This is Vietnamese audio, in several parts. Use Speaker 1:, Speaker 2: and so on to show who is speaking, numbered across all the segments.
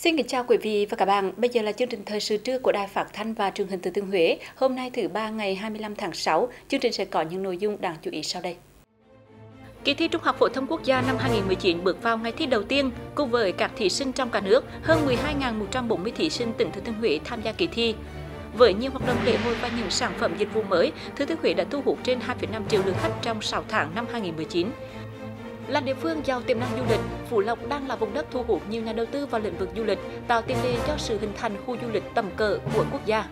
Speaker 1: Xin kính chào quý vị và các bạn. Bây giờ là chương trình thời sự trưa của Đài Phát thanh và Truyền hình Thừa Thiên Huế. Hôm nay thứ ba ngày 25 tháng 6, chương trình sẽ có những nội dung đáng chú ý sau đây. Kỳ thi Trung học phổ thông quốc gia năm 2019 bước vào ngày thi đầu tiên, cùng với các thí sinh trong cả nước, hơn 12.140 thí sinh tỉnh Thừa Thiên Huế tham gia kỳ thi. Với nhiều hoạt động lễ hội và những sản phẩm dịch vụ mới, Thừa Thiên Huế đã thu hút trên 2,5 triệu lượt khách trong 6 tháng năm 2019. Là địa phương giàu tiềm năng du lịch, Phú Lộc đang là vùng đất thu hút nhiều nhà đầu tư vào lĩnh vực du lịch, tạo tiền đề cho sự hình thành khu du lịch tầm cỡ của quốc gia.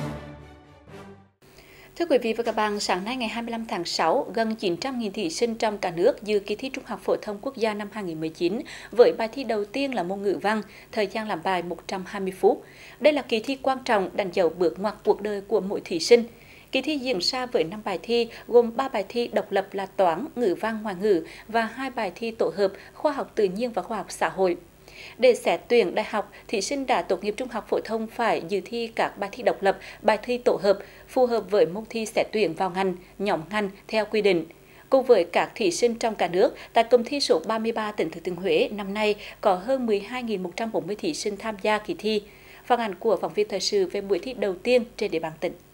Speaker 1: Thưa quý vị và các bạn, sáng nay ngày 25 tháng 6, gần 900.000 thí sinh trong cả nước dự kỳ thi Trung học phổ thông quốc gia năm 2019 với bài thi đầu tiên là môn ngữ văn, thời gian làm bài 120 phút. Đây là kỳ thi quan trọng đánh dấu bước ngoặt cuộc đời của mỗi thí sinh. Kỳ thi diễn ra với 5 bài thi, gồm 3 bài thi độc lập là toán, ngữ văn, ngoại ngữ và 2 bài thi tổ hợp khoa học tự nhiên và khoa học xã hội. Để xét tuyển đại học, thí sinh đã tốt nghiệp trung học phổ thông phải dự thi các bài thi độc lập, bài thi tổ hợp phù hợp với môn thi xét tuyển vào ngành, nhóm ngành theo quy định. Cùng với các thí sinh trong cả nước, tại cụm thi số 33 tỉnh Thừa Thiên Huế năm nay có hơn 12.140 thí sinh tham gia kỳ thi. Phản ánh của phóng viên thời sự về buổi thi đầu tiên trên địa bàn tỉnh.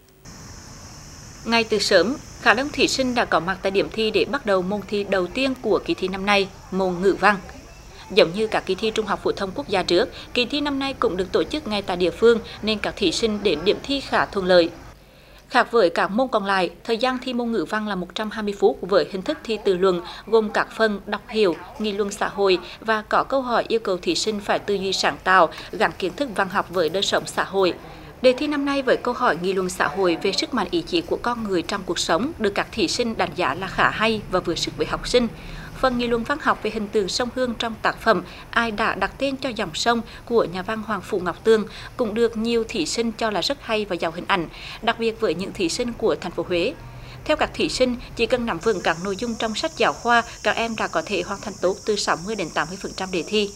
Speaker 1: Ngay từ sớm, khá đông thí sinh đã có mặt tại điểm thi để bắt đầu môn thi đầu tiên của kỳ thi năm nay, môn ngữ văn. Giống như các kỳ thi Trung học phổ thông quốc gia trước, kỳ thi năm nay cũng được tổ chức ngay tại địa phương nên các thí sinh đến điểm thi khá thuận lợi. Khác với các môn còn lại, thời gian thi môn ngữ văn là 120 phút với hình thức thi tự luận gồm các phần đọc hiểu, nghị luận xã hội và có câu hỏi yêu cầu thí sinh phải tư duy sáng tạo, gắn kiến thức văn học với đời sống xã hội. Đề thi năm nay với câu hỏi nghị luận xã hội về sức mạnh ý chí của con người trong cuộc sống được các thí sinh đánh giá là khá hay và vừa sức với học sinh. Phần nghị luận văn học về hình tượng sông Hương trong tác phẩm Ai đã đặt tên cho dòng sông của nhà văn Hoàng Phủ Ngọc Tường cũng được nhiều thí sinh cho là rất hay và giàu hình ảnh, đặc biệt với những thí sinh của thành phố Huế. Theo các thí sinh, chỉ cần nắm vững các nội dung trong sách giáo khoa, các em đã có thể hoàn thành tốt từ 60 đến 80% đề thi.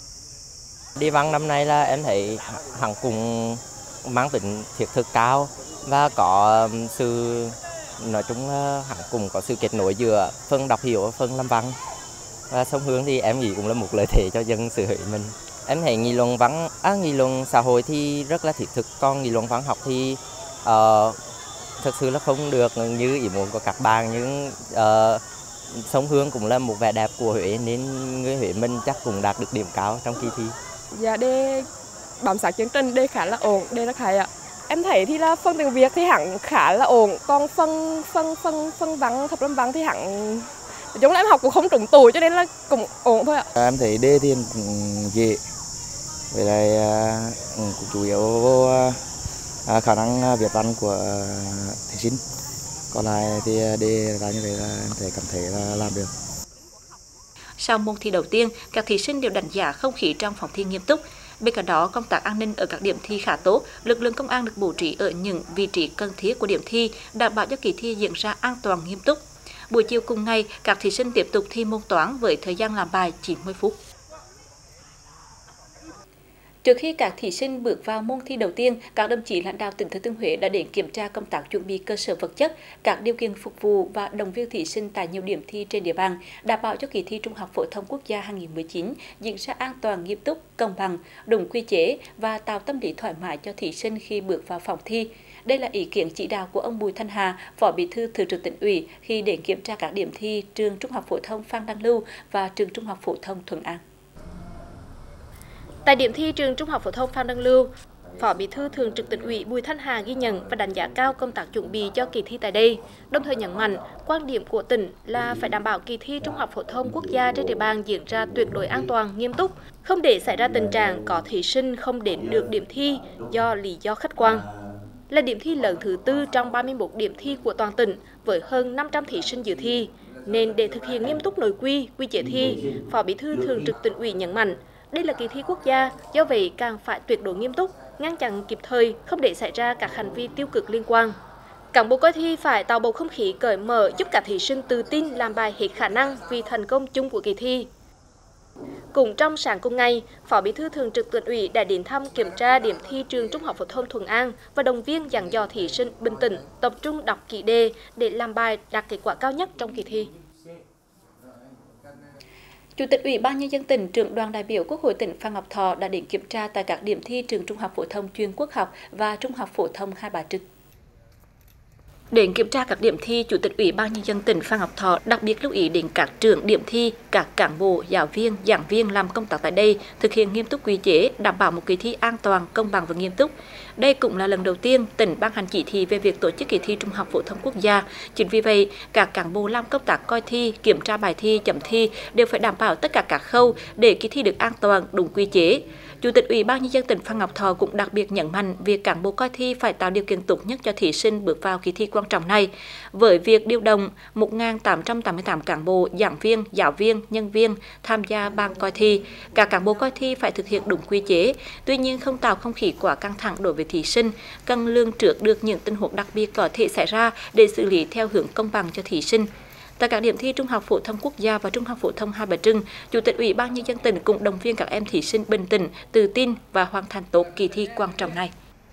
Speaker 2: Đề văn năm nay là em thấy hẳn cũng mang tính thiết thực cao và có sự nói chung là hẳn cũng có sự kết nối giữa phần đọc hiểu và phần làm văn. Và sông Hương thì em nghĩ cũng là một lợi thế cho dân xứ Huế mình. Em thấy nghị luận xã hội thì rất là thiết thực, còn nghị luận văn học thì thực sự là không được như ý muốn của các bạn, nhưng sông Hương cũng là một vẻ đẹp của Huế nên người Huế mình chắc cũng đạt được điểm cao trong kỳ thi.
Speaker 3: Dạ, đề bám sát chương trình, đề khá là ổn, đề rất hay ạ. Em thấy thì là phần tiếng Việt thì hẳn khá là ổn, còn phần văn, thập lâm văn thì hẳn nói chung là em học cũng không trúng tủ cho nên là cũng ổn thôi ạ.
Speaker 4: Em thấy đề thì cũng dễ, với lại cũng chủ yếu vô khả năng viết văn của thí sinh. Còn lại thì đề ra như vậy là em cảm thấy là làm được.
Speaker 1: Sau môn thi đầu tiên, các thí sinh đều đánh giá không khí trong phòng thi nghiêm túc. Bên cạnh đó, công tác an ninh ở các điểm thi khá tốt, lực lượng công an được bố trí ở những vị trí cần thiết của điểm thi, đảm bảo cho kỳ thi diễn ra an toàn nghiêm túc. Buổi chiều cùng ngày, các thí sinh tiếp tục thi môn toán với thời gian làm bài 90 phút. Trước khi các thí sinh bước vào môn thi đầu tiên, các đồng chí lãnh đạo tỉnh Thừa Thiên Huế đã đến kiểm tra công tác chuẩn bị cơ sở vật chất, các điều kiện phục vụ và động viên thí sinh tại nhiều điểm thi trên địa bàn, đảm bảo cho kỳ thi Trung học phổ thông quốc gia 2019 diễn ra an toàn, nghiêm túc, công bằng, đúng quy chế và tạo tâm lý thoải mái cho thí sinh khi bước vào phòng thi. Đây là ý kiến chỉ đạo của ông Bùi Thanh Hà, Phó Bí thư Thường trực Tỉnh ủy khi đến kiểm tra các điểm thi trường Trung học phổ thông Phan Đăng Lưu và trường Trung học phổ thông Thuận An. Tại điểm thi trường Trung học phổ thông Phan Đăng Lưu, Phó Bí thư Thường trực Tỉnh ủy Bùi Thanh Hà ghi nhận và đánh giá cao công tác chuẩn bị cho kỳ thi tại đây, đồng thời nhấn mạnh quan điểm của tỉnh là phải đảm bảo kỳ thi Trung học phổ thông quốc gia trên địa bàn diễn ra tuyệt đối an toàn, nghiêm túc, không để xảy ra tình trạng có thí sinh không đến được điểm thi do lý do khách quan. Là điểm thi lần thứ tư trong 31 điểm thi của toàn tỉnh với hơn 500 thí sinh dự thi, nên để thực hiện nghiêm túc nội quy, quy chế thi, Phó Bí thư Thường trực Tỉnh ủy nhấn mạnh đây là kỳ thi quốc gia, do vậy càng phải tuyệt đối nghiêm túc, ngăn chặn kịp thời, không để xảy ra các hành vi tiêu cực liên quan. Cán bộ coi thi phải tạo bầu không khí cởi mở giúp các thí sinh tự tin làm bài hết khả năng vì thành công chung của kỳ thi. Cũng trong sáng cùng ngày, Phó Bí thư Thường trực Tỉnh ủy đã đến thăm kiểm tra điểm thi trường Trung học phổ thông Thuận An và động viên dặn dò thí sinh bình tĩnh, tập trung đọc kỹ đề để làm bài đạt kết quả cao nhất trong kỳ thi. Chủ tịch Ủy ban Nhân dân tỉnh, trưởng đoàn đại biểu Quốc hội tỉnh Phan Ngọc Thọ đã đến kiểm tra tại các điểm thi trường Trung học phổ thông chuyên Quốc học và Trung học phổ thông Hai Bà Trưng. Đến kiểm tra các điểm thi, Chủ tịch Ủy ban Nhân dân tỉnh Phan Ngọc Thọ đặc biệt lưu ý đến các trưởng điểm thi, các cán bộ, giáo viên, giảng viên làm công tác tại đây thực hiện nghiêm túc quy chế, đảm bảo một kỳ thi an toàn, công bằng và nghiêm túc. Đây cũng là lần đầu tiên tỉnh ban hành chỉ thị về việc tổ chức kỳ thi Trung học phổ thông quốc gia. Chính vì vậy, các cán bộ làm công tác coi thi, kiểm tra bài thi, chấm thi đều phải đảm bảo tất cả các khâu để kỳ thi được an toàn, đúng quy chế. Chủ tịch Ủy ban Nhân dân tỉnh Phan Ngọc Thọ cũng đặc biệt nhấn mạnh việc cán bộ coi thi phải tạo điều kiện tốt nhất cho thí sinh bước vào kỳ thi quan trọng này. Với việc điều động 1.888 cán bộ, giảng viên, giáo viên, nhân viên tham gia ban coi thi, các cán bộ coi thi phải thực hiện đúng quy chế, tuy nhiên không tạo không khí quá căng thẳng đối với thí sinh, cần lường trước được những tình huống đặc biệt có thể xảy ra để xử lý theo hướng công bằng cho thí sinh. Tại các điểm thi Trung học phổ thông quốc gia và Trung học phổ thông Hai Bà Trưng, Chủ tịch Ủy ban Nhân dân tỉnh cũng động viên các em thí sinh bình tĩnh, tự tin và hoàn thành tốt kỳ thi quan trọng này.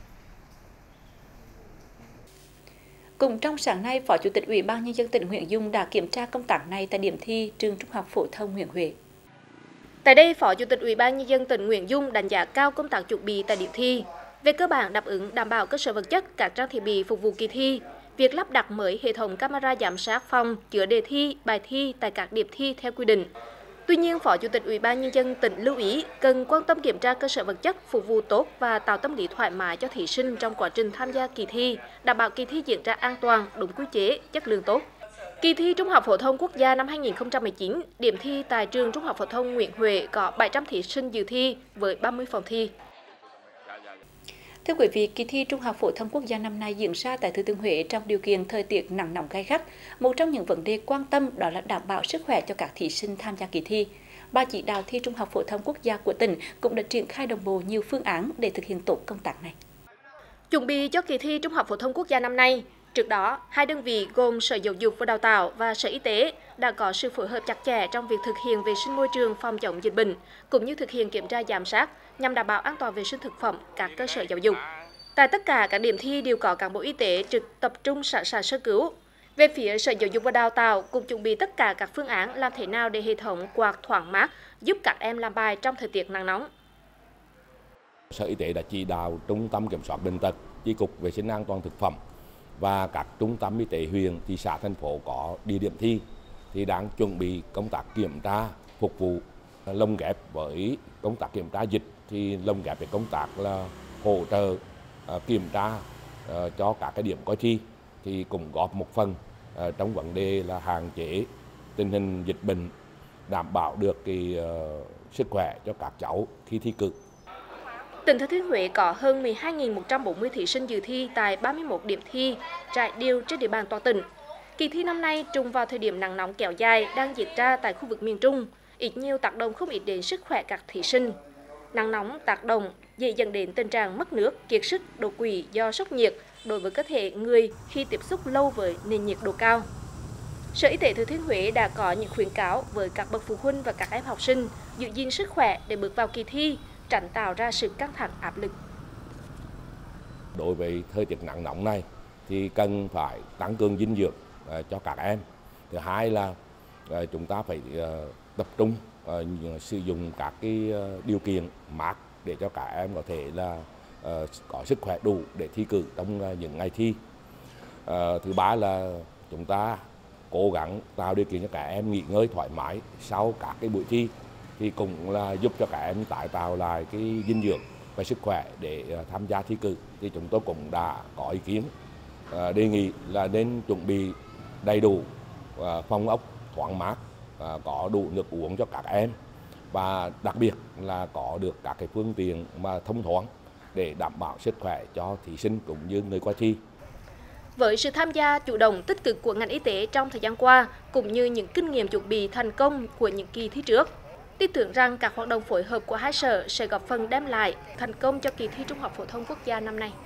Speaker 1: Cũng trong sáng nay, Phó Chủ tịch Ủy ban Nhân dân tỉnh Nguyễn Dung đã kiểm tra công tác này tại điểm thi trường Trung học phổ thông Nguyễn Huệ.
Speaker 5: Tại đây, Phó Chủ tịch Ủy ban Nhân dân tỉnh Nguyễn Dung đánh giá cao công tác chuẩn bị tại điểm thi. Về cơ bản đáp ứng đảm bảo cơ sở vật chất, các trang thiết bị phục vụ kỳ thi. Việc lắp đặt mới hệ thống camera giám sát phòng, chứa đề thi, bài thi tại các điểm thi theo quy định. Tuy nhiên, Phó Chủ tịch Ủy ban Nhân dân tỉnh lưu ý cần quan tâm kiểm tra cơ sở vật chất phục vụ tốt và tạo tâm lý thoải mái cho thí sinh trong quá trình tham gia kỳ thi, đảm bảo kỳ thi diễn ra an toàn, đúng quy chế, chất lượng tốt. Kỳ thi Trung học phổ thông quốc gia năm 2019, điểm thi tại trường Trung học phổ thông Nguyễn Huệ có 700 thí sinh dự thi với 30 phòng thi.
Speaker 1: Thưa quý vị, kỳ thi Trung học phổ thông quốc gia năm nay diễn ra tại Thừa Thiên Huế trong điều kiện thời tiết nắng nóng gay gắt. Một trong những vấn đề quan tâm đó là đảm bảo sức khỏe cho các thí sinh tham gia kỳ thi. Ban chỉ đạo thi Trung học phổ thông quốc gia của tỉnh cũng đã triển khai đồng bộ nhiều phương án để thực hiện tốt công tác này.
Speaker 5: Chuẩn bị cho kỳ thi Trung học phổ thông quốc gia năm nay, trước đó, hai đơn vị gồm Sở Giáo dục và Đào tạo và Sở Y tế đã có sự phối hợp chặt chẽ trong việc thực hiện vệ sinh môi trường phòng chống dịch bệnh, cũng như thực hiện kiểm tra giám sát nhằm đảm bảo an toàn vệ sinh thực phẩm các cơ sở giáo dục. Tại tất cả các điểm thi đều có cán bộ y tế trực tập trung sẵn sàng sơ cứu. Về phía Sở Giáo dục và Đào tạo cũng chuẩn bị tất cả các phương án làm thế nào để hệ thống quạt thoáng mát giúp các em làm bài trong thời tiết nắng nóng.
Speaker 6: Sở Y tế đã chỉ đạo Trung tâm Kiểm soát Bệnh tật, Chi cục Vệ sinh an toàn thực phẩm và các trung tâm y tế huyện, thị xã, thành phố có địa điểm thi thì đang chuẩn bị công tác kiểm tra phục vụ lồng ghép với công tác kiểm tra dịch, thì lồng ghép với công tác là hỗ trợ kiểm tra cho các cái điểm coi thi thì cũng góp một phần trong vấn đề là hạn chế tình hình dịch bệnh, đảm bảo được cái sức khỏe cho các cháu khi thi cử.
Speaker 5: Tỉnh Thừa Thiên Huế có hơn 12.140 thí sinh dự thi tại 31 điểm thi trải đều trên địa bàn toàn tỉnh. Kỳ thi năm nay trùng vào thời điểm nắng nóng kéo dài đang diễn ra tại khu vực miền Trung, ít nhiều tác động không ít đến sức khỏe các thí sinh. Nắng nóng tác động dễ dẫn đến tình trạng mất nước, kiệt sức, đột quỵ do sốc nhiệt đối với cơ thể người khi tiếp xúc lâu với nền nhiệt độ cao. Sở Y tế Thừa Thiên Huế đã có những khuyến cáo với các bậc phụ huynh và các em học sinh giữ gìn sức khỏe để bước vào kỳ thi, tránh tạo ra sự căng thẳng áp lực.
Speaker 6: Đối với thời tiết nắng nóng này thì cần phải tăng cường dinh dưỡng cho các em. Thứ hai là chúng ta phải tập trung sử dụng các cái điều kiện mát để cho các em có thể là có sức khỏe đủ để thi cử trong những ngày thi. Thứ ba là chúng ta cố gắng tạo điều kiện cho các em nghỉ ngơi thoải mái sau các cái buổi thi thì cũng là giúp cho các em tái tạo lại cái dinh dưỡng và sức khỏe để tham gia thi cử. Thì chúng tôi cũng đã có ý kiến đề nghị là nên chuẩn bị đầy đủ phòng ốc thoáng mát, có đủ nước uống cho các em và đặc biệt là có được các cái phương tiện mà thông thoáng để đảm bảo sức khỏe cho thí sinh cũng như người coi thi.
Speaker 5: Với sự tham gia chủ động tích cực của ngành y tế trong thời gian qua, cũng như những kinh nghiệm chuẩn bị thành công của những kỳ thi trước, tin tưởng rằng các hoạt động phối hợp của hai sở sẽ góp phần đem lại thành công cho kỳ thi Trung học phổ thông quốc gia năm nay.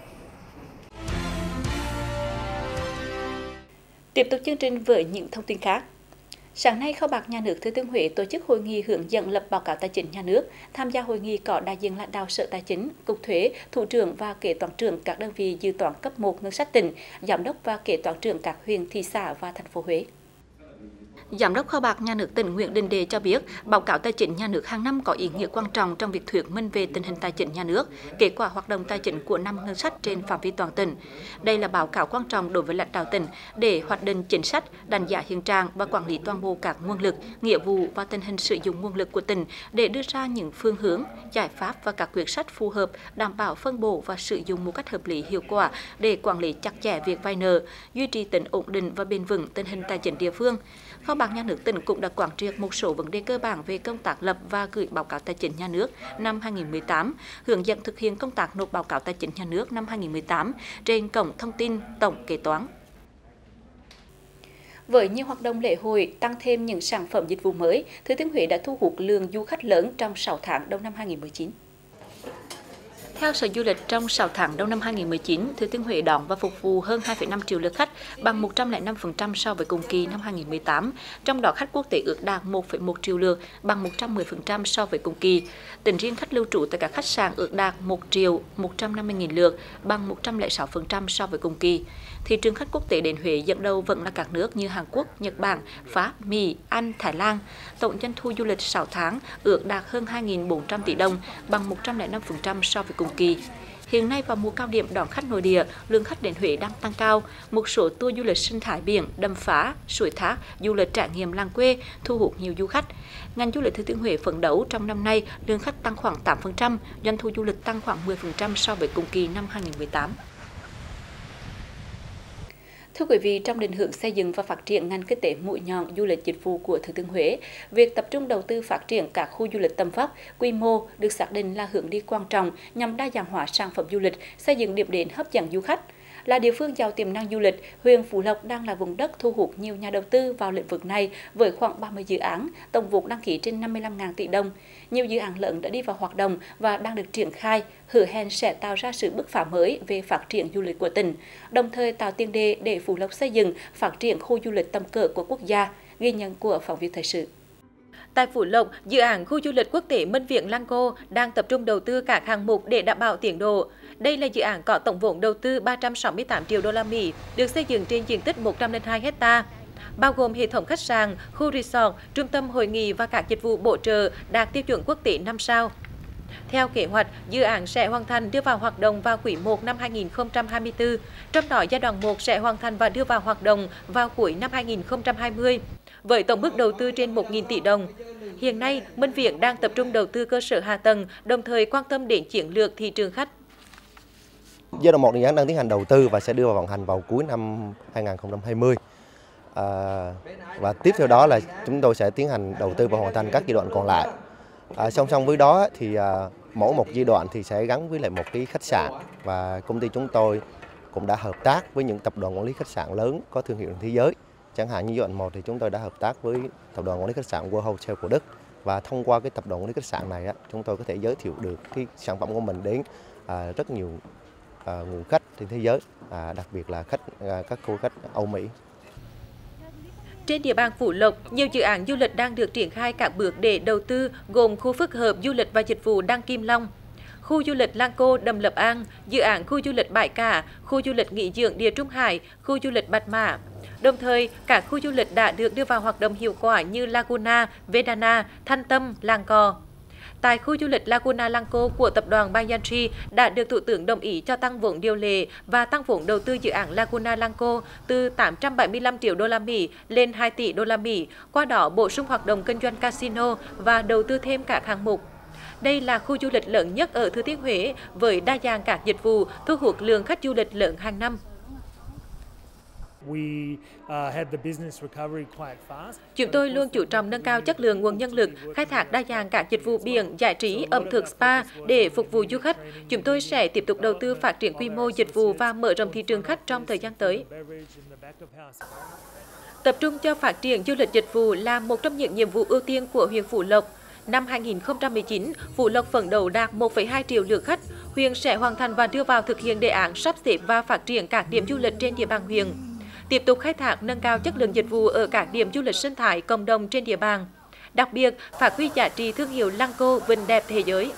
Speaker 1: Tiếp tục chương trình với những thông tin khác. Sáng nay, Kho bạc Nhà nước Thừa Thiên Huế tổ chức hội nghị hướng dẫn lập báo cáo tài chính nhà nước. Tham gia hội nghị có đại diện lãnh đạo Sở Tài chính, Cục Thuế, Thủ trưởng và Kế toán trưởng các đơn vị dự toán cấp 1 ngân sách tỉnh, giám đốc và kế toán trưởng các huyện, thị xã và thành phố Huế. Giám đốc Kho bạc Nhà nước tỉnh Nguyễn Đình Đề cho biết, báo cáo tài chính nhà nước hàng năm có ý nghĩa quan trọng trong việc thuyết minh về tình hình tài chính nhà nước, kết quả hoạt động tài chính của năm ngân sách trên phạm vi toàn tỉnh. Đây là báo cáo quan trọng đối với lãnh đạo tỉnh để hoạch định chính sách, đánh giá hiện trạng và quản lý toàn bộ các nguồn lực, nghĩa vụ và tình hình sử dụng nguồn lực của tỉnh để đưa ra những phương hướng, giải pháp và các quyết sách phù hợp, đảm bảo phân bổ và sử dụng một cách hợp lý hiệu quả để quản lý chặt chẽ việc vay nợ, duy trì tính ổn định và bền vững tình hình tài chính địa phương. Kho bạc Nhà nước tỉnh cũng đã quán triệt một số vấn đề cơ bản về công tác lập và gửi báo cáo tài chính nhà nước năm 2018, hướng dẫn thực hiện công tác nộp báo cáo tài chính nhà nước năm 2018 trên cổng thông tin tổng kế toán. Với nhiều hoạt động lễ hội, tăng thêm những sản phẩm dịch vụ mới, Thừa Thiên Huế đã thu hút lượng du khách lớn trong 6 tháng đầu năm 2019. Theo Sở Du lịch, trong 6 tháng đầu năm 2019, Thừa Thiên Huế đón và phục vụ hơn 2,5 triệu lượt khách, bằng 105% so với cùng kỳ năm 2018. Trong đó khách quốc tế ước đạt 1,1 triệu lượt, bằng 110% so với cùng kỳ. Tính riêng khách lưu trú tại các khách sạn ước đạt 1.150.000 lượt, bằng 106% so với cùng kỳ. Thị trường khách quốc tế đến Huế dẫn đầu vẫn là các nước như Hàn Quốc, Nhật Bản, Pháp, Mỹ, Anh, Thái Lan. Tổng doanh thu du lịch 6 tháng ước đạt hơn 2.400 tỷ đồng, bằng 105% so với cùng kỳ. Hiện nay vào mùa cao điểm đón khách nội địa, lượng khách đến Huế đang tăng cao. Một số tour du lịch sinh thái biển, đầm phá, suối thác, du lịch trải nghiệm làng quê thu hút nhiều du khách. Ngành du lịch Thừa Thiên Huế phấn đấu trong năm nay lượng khách tăng khoảng 8%, doanh thu du lịch tăng khoảng 10% so với cùng kỳ năm 2018. Thưa quý vị, trong định hướng xây dựng và phát triển ngành kinh tế mũi nhọn du lịch dịch vụ của Thừa Thiên Huế, việc tập trung đầu tư phát triển các khu du lịch tầm vóc, quy mô được xác định là hướng đi quan trọng nhằm đa dạng hóa sản phẩm du lịch, xây dựng điểm đến hấp dẫn du khách. Là địa phương giàu tiềm năng du lịch, huyện Phú Lộc đang là vùng đất thu hút nhiều nhà đầu tư vào lĩnh vực này với khoảng 30 dự án, tổng vốn đăng ký trên 55.000 tỷ đồng. Nhiều dự án lớn đã đi vào hoạt động và đang được triển khai, hứa hẹn sẽ tạo ra sự bứt phá mới về phát triển du lịch của tỉnh, đồng thời tạo tiền đề để Phú Lộc xây dựng, phát triển khu du lịch tầm cỡ của quốc gia, ghi nhận của phóng viên thời sự. Tại Phú Lộc, dự án khu du lịch quốc tế Minh Viễn Lăng Cô đang tập trung đầu tư các hạng mục để đảm bảo tiến độ. Đây là dự án có tổng vốn đầu tư 368 triệu đô la Mỹ, được xây dựng trên diện tích 102 ha, bao gồm hệ thống khách sạn, khu resort, trung tâm hội nghị và các dịch vụ bổ trợ đạt tiêu chuẩn quốc tế 5 sao. Theo kế hoạch, dự án sẽ hoàn thành đưa vào hoạt động vào quý 1 năm 2024, trong đó giai đoạn 1 sẽ hoàn thành và đưa vào hoạt động vào cuối năm 2020. Với tổng mức đầu tư trên 1.000 tỷ đồng. Hiện nay, Minh Viễn đang tập trung đầu tư cơ sở hạ tầng, đồng thời quan tâm đến chiến lược thị trường khách.
Speaker 7: Giai đoạn 1 dự án đang tiến hành đầu tư và sẽ đưa vào vận hành vào cuối năm 2020. Và tiếp theo đó là chúng tôi sẽ tiến hành đầu tư và hoàn thành các giai đoạn còn lại. Song song với đó thì mỗi một giai đoạn thì sẽ gắn với lại một cái khách sạn, và công ty chúng tôi cũng đã hợp tác với những tập đoàn quản lý khách sạn lớn có thương hiệu trên thế giới. Chẳng hạn như giai đoạn 1 thì chúng tôi đã hợp tác với tập đoàn quản lý khách sạn World Hotel của Đức, và thông qua cái tập đoàn quản lý khách sạn này chúng tôi có thể giới thiệu được cái sản phẩm của mình đến rất nhiều nguồn khách trên thế giới, đặc biệt là các khu khách Âu Mỹ.
Speaker 1: Trên địa bàn Phú Lộc, nhiều dự án du lịch đang được triển khai các bước để đầu tư, gồm khu phức hợp du lịch và dịch vụ Đăng Kim Long, khu du lịch Lăng Cô Đầm Lập An, dự án khu du lịch Bãi Cả, khu du lịch nghỉ dưỡng Địa Trung Hải, khu du lịch Bạch Mã. Đồng thời, các khu du lịch đã được đưa vào hoạt động hiệu quả như Laguna, Vedana, Thanh Tâm, Làng Cò. Tại khu du lịch Laguna Lăng Cô của tập đoàn Banyantri đã được Thủ tướng đồng ý cho tăng vốn điều lệ và tăng vốn đầu tư dự án Laguna Lăng Cô từ 875 triệu đô la Mỹ lên 2 tỷ đô la Mỹ, qua đó bổ sung hoạt động kinh doanh casino và đầu tư thêm các hạng mục. Đây là khu du lịch lớn nhất ở Thừa Thiên Huế với đa dạng các dịch vụ, thu hút lượng khách du lịch lớn hàng năm. Chúng tôi luôn chú trọng nâng cao chất lượng nguồn nhân lực, khai thác đa dạng các dịch vụ biển, giải trí, ẩm thực, spa để phục vụ du khách. Chúng tôi sẽ tiếp tục đầu tư phát triển quy mô dịch vụ và mở rộng thị trường khách trong thời gian tới. Tập trung cho phát triển du lịch dịch vụ là một trong những nhiệm vụ ưu tiên của huyện Phú Lộc. Năm 2019, Phú Lộc phấn đấu đạt 1,2 triệu lượt khách. Huyện sẽ hoàn thành và đưa vào thực hiện đề án sắp xếp và phát triển các điểm du lịch trên địa bàn huyện. Tiếp tục khai thác nâng cao chất lượng dịch vụ ở các điểm du lịch sinh thái cộng đồng trên địa bàn. Đặc biệt, phát huy giá trị thương hiệu Lăng Cô vinh đẹp thế giới.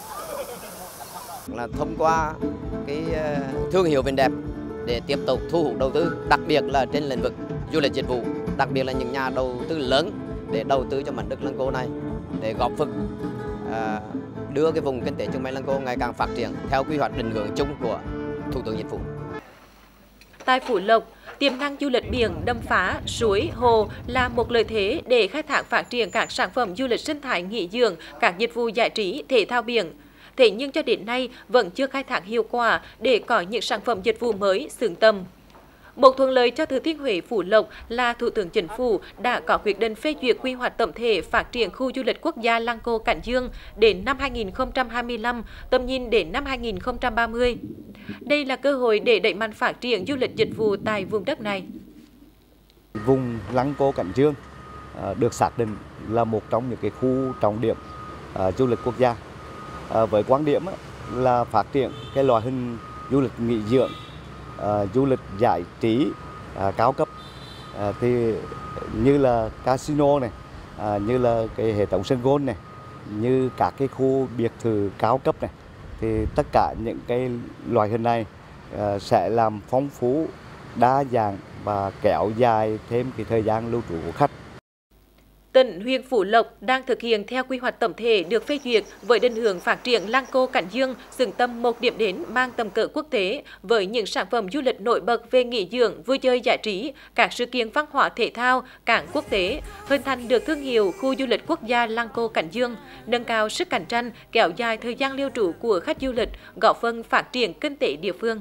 Speaker 2: Là thông qua cái thương hiệu vinh đẹp để tiếp tục thu hút đầu tư, đặc biệt là trên lĩnh vực
Speaker 8: du lịch dịch vụ, đặc biệt là những nhà đầu tư lớn để đầu tư cho mảnh đất Lăng Cô này, để góp phần đưa cái vùng kinh tế Chân Mây Lăng Cô ngày càng phát triển theo quy hoạch định hướng chung của Thủ tướng Chính phủ.
Speaker 1: Tại Phú Lộc, tiềm năng du lịch biển, đầm phá, suối, hồ là một lợi thế để khai thác phát triển các sản phẩm du lịch sinh thái nghỉ dưỡng, các dịch vụ giải trí, thể thao biển. Thế nhưng cho đến nay vẫn chưa khai thác hiệu quả để có những sản phẩm dịch vụ mới xứng tầm. Một thuận lợi cho Thừa Thiên Huế Phú Lộc là Thủ tướng Chính phủ đã có quyết định phê duyệt quy hoạch tổng thể phát triển khu du lịch quốc gia Lăng Cô Cảnh Dương đến năm 2025, tầm nhìn đến năm 2030. Đây là cơ hội để đẩy mạnh phát triển du lịch dịch vụ tại vùng đất này.
Speaker 9: Vùng Lăng Cô Cảnh Dương được xác định là một trong những cái khu trọng điểm du lịch quốc gia, với quan điểm là phát triển cái loại hình du lịch nghỉ dưỡng, du lịch giải trí cao cấp, thì như là casino này, như là cái hệ thống sân golf này, như các cái khu biệt thự cao cấp này, thì tất cả những cái loại hình này sẽ làm phong phú, đa dạng và kéo dài thêm cái thời gian lưu trú của khách.
Speaker 1: Tỉnh, huyện Phú Lộc đang thực hiện theo quy hoạch tổng thể được phê duyệt với định hướng phát triển Lăng Cô Cảnh Dương xứng tầm một điểm đến mang tầm cỡ quốc tế với những sản phẩm du lịch nổi bật về nghỉ dưỡng, vui chơi giải trí, các sự kiện văn hóa thể thao, cảng quốc tế, hình thành được thương hiệu khu du lịch quốc gia Lăng Cô Cảnh Dương, nâng cao sức cạnh tranh, kéo dài thời gian lưu trú của khách du lịch, góp phần phát triển kinh tế địa phương.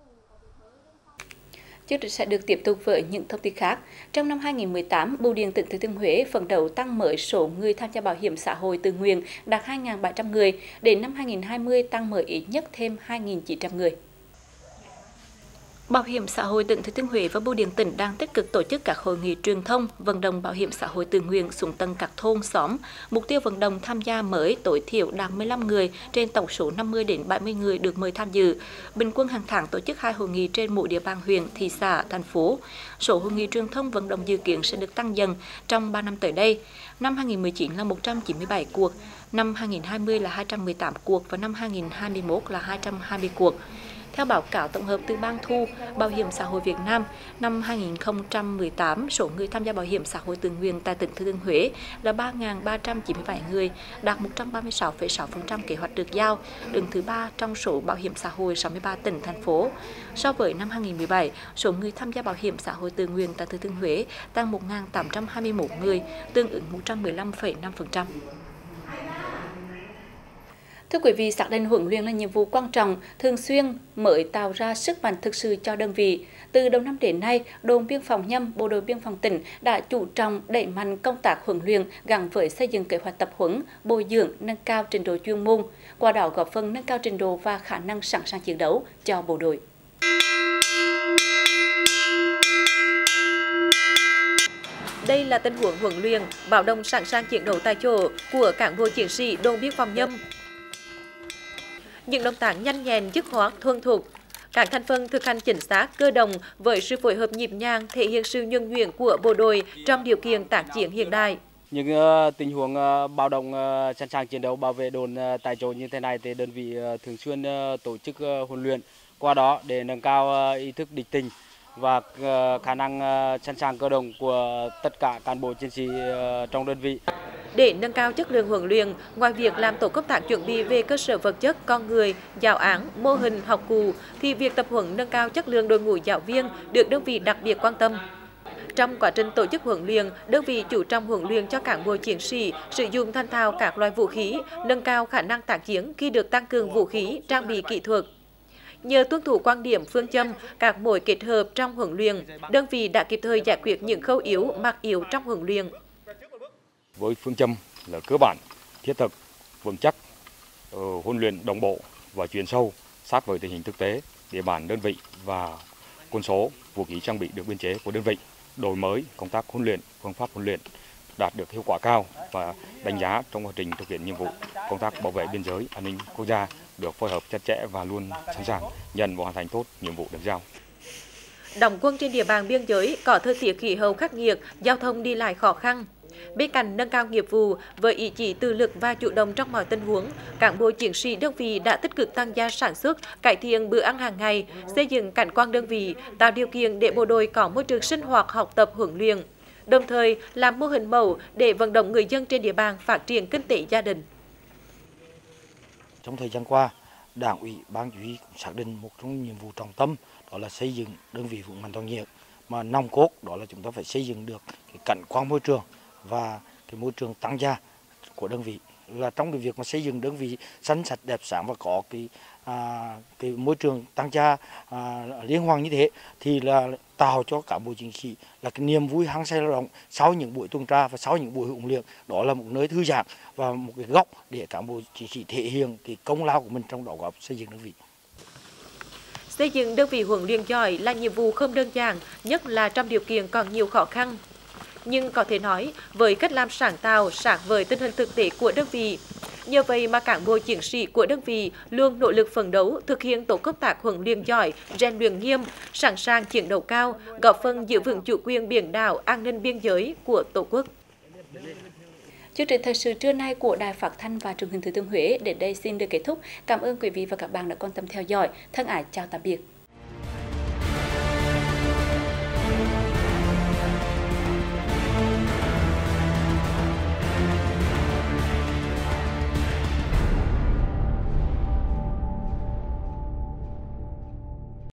Speaker 1: Chương trình sẽ được tiếp tục với những thông tin khác. Trong năm 2018, Bưu điện tỉnh Thừa Thiên Huế phấn đấu tăng mới số người tham gia bảo hiểm xã hội tự nguyện đạt 2.700 người, đến năm 2020 tăng mới ít nhất thêm 2.900 người. Bảo hiểm xã hội tỉnh Thừa Thiên Huế và Bưu điện tỉnh đang tích cực tổ chức các hội nghị truyền thông, vận động bảo hiểm xã hội tự nguyện xuống tận các thôn xóm. Mục tiêu vận động tham gia mới tối thiểu đạt 15 người trên tổng số 50 đến 70 người được mời tham dự. Bình quân hàng tháng tổ chức 2 hội nghị trên mỗi địa bàn huyện, thị xã, thành phố. Số hội nghị truyền thông vận động dự kiến sẽ được tăng dần trong 3 năm tới đây. Năm 2019 là 197 cuộc, năm 2020 là 218 cuộc và năm 2021 là 220 cuộc. Theo báo cáo tổng hợp từ Ban Thu Bảo hiểm xã hội Việt Nam, năm 2018, số người tham gia bảo hiểm xã hội tự nguyện tại tỉnh Thừa Thiên Huế là 3.397 người, đạt 136,6% kế hoạch được giao, đứng thứ 3 trong số bảo hiểm xã hội 63 tỉnh, thành phố. So với năm 2017, số người tham gia bảo hiểm xã hội tự nguyện tại Thừa Thiên Huế tăng 1.821 người, tương ứng 115,5%. Thưa quý vị, xác định huấn luyện là nhiệm vụ quan trọng, thường xuyên mới tạo ra sức mạnh thực sự cho đơn vị. Từ đầu năm đến nay, đồn biên phòng Nhâm, Bộ đội biên phòng tỉnh đã chú trọng đẩy mạnh công tác huấn luyện gắn với xây dựng kế hoạch tập huấn, bồi dưỡng, nâng cao trình độ chuyên môn, qua đó góp phần nâng cao trình độ và khả năng sẵn sàng chiến đấu cho bộ đội. Đây là tình huống huấn luyện báo động sẵn sàng chiến đấu tại chỗ của cán bộ chiến sĩ đồn biên phòng Nhâm. Những động tác nhanh nhẹn, dứt khoát, thuần thục. Các thành phần thực hành chính xác, cơ động với sự phối hợp nhịp nhàng thể hiện sự nhuần nhuyễn của bộ đội trong điều kiện tác chiến hiện đại.
Speaker 10: Những tình huống báo động sẵn sàng chiến đấu bảo vệ đồn tại chỗ như thế này thì đơn vị thường xuyên tổ chức huấn luyện, qua đó để nâng cao ý thức địch tình và khả năng sẵn sàng cơ động của tất cả cán bộ chiến sĩ trong đơn vị.
Speaker 1: Để nâng cao chất lượng huấn luyện, ngoài việc làm tổ công tác chuẩn bị về cơ sở vật chất, con người, giáo án, mô hình, học cụ, thì việc tập huấn nâng cao chất lượng đội ngũ giáo viên được đơn vị đặc biệt quan tâm. Trong quá trình tổ chức huấn luyện, đơn vị chú trọng huấn luyện cho cán bộ chiến sĩ sử dụng thành thạo các loại vũ khí, nâng cao khả năng tác chiến khi được tăng cường vũ khí, trang bị kỹ thuật. Nhờ tuân thủ quan điểm phương châm các mối kết hợp trong huấn luyện, đơn vị đã kịp thời giải quyết những khâu yếu, mặt yếu trong huấn luyện.
Speaker 11: Với phương châm là cơ bản, thiết thực, vững chắc, huấn luyện đồng bộ và chuyên sâu sát với tình hình thực tế, địa bàn đơn vị và quân số, vũ khí trang bị được biên chế của đơn vị, đổi mới công tác huấn luyện, phương pháp huấn luyện đạt được hiệu quả cao và đánh giá trong quá trình thực hiện nhiệm vụ công tác bảo vệ biên giới, an ninh quốc gia được phối hợp chặt chẽ và luôn sẵn sàng nhận và hoàn thành tốt nhiệm vụ được giao.
Speaker 1: Đóng quân trên địa bàn biên giới có thời tiết khí hậu khắc nghiệt, giao thông đi lại khó khăn.
Speaker 12: Bên cạnh nâng cao nghiệp vụ với ý chí tự lực và chủ động trong mọi tình huống, cán bộ chiến sĩ đơn vị đã tích cực tăng gia sản xuất, cải thiện bữa ăn hàng ngày, xây dựng cảnh quan đơn vị, tạo điều kiện để bộ đội có môi trường sinh hoạt, học tập, huấn luyện, đồng thời làm mô hình mẫu để vận động người dân trên địa bàn phát triển kinh tế gia đình.
Speaker 13: Trong thời gian qua, Đảng ủy, Ban Chỉ huy cũng xác định một trong nhiệm vụ trọng tâm đó là xây dựng đơn vị vững mạnh toàn diện, mà nòng cốt đó là chúng ta phải xây dựng được cái cảnh quan môi trường và cái môi trường tăng gia của đơn vị. Là trong cái việc mà xây dựng đơn vị xanh sạch đẹp sáng và có cái môi trường tăng gia liên hoàn như thế thì là tạo cho cán bộ chiến sĩ là cái niềm vui hăng say lao động sau những buổi tuần tra và sau những buổi huấn luyện. Đó là một nơi thư giãn và một cái góc để cán bộ chiến sĩ thể hiện cái công lao của mình trong đóng góp xây dựng đơn vị.
Speaker 12: Xây dựng đơn vị huấn luyện giỏi là nhiệm vụ không đơn giản, nhất là trong điều kiện còn nhiều khó khăn. Nhưng có thể nói, với cách làm sáng tạo, sát với tình hình thực tế của đơn vị, nhờ vậy mà cán bộ chiến sĩ của đơn vị luôn nỗ lực phấn đấu, thực hiện tốt công tác huấn luyện giỏi, rèn luyện nghiêm, sẵn sàng chiến đấu cao, góp phần giữ vững chủ quyền biển đảo, an ninh biên giới của Tổ quốc.
Speaker 1: Chương trình thời sự trưa nay của Đài Phát thanh và Truyền hình Thừa Thiên Huế đến đây xin được kết thúc. Cảm ơn quý vị và các bạn đã quan tâm theo dõi. Thân ái chào tạm biệt.